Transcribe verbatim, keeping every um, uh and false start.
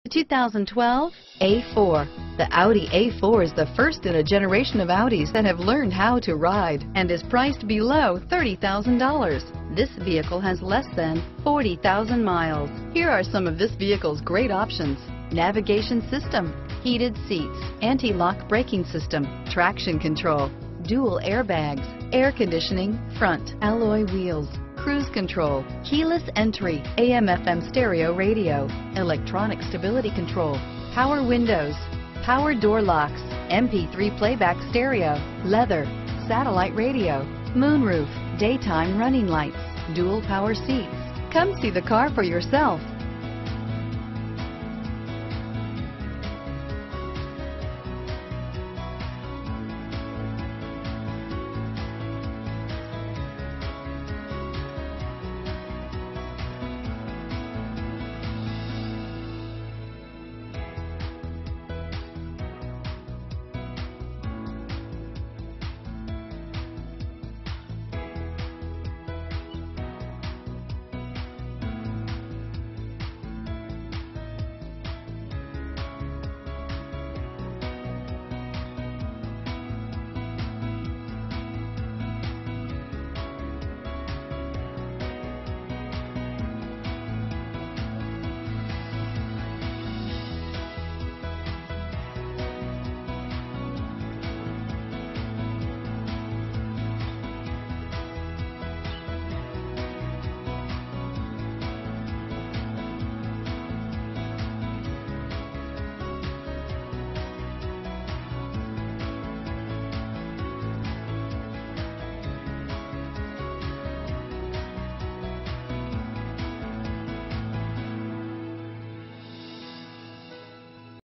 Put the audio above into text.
two thousand twelve A four. The Audi A four is the first in a generation of Audis that have learned how to ride and is priced below thirty thousand dollars. This vehicle has less than forty thousand miles. Here are some of this vehicle's great options: navigation system, heated seats, anti-lock braking system, traction control, dual airbags, air conditioning, front alloy wheels, cruise control, keyless entry, A M F M stereo radio, electronic stability control, power windows, power door locks, M P three playback stereo, leather, satellite radio, moonroof, daytime running lights, dual power seats. Come see the car for yourself.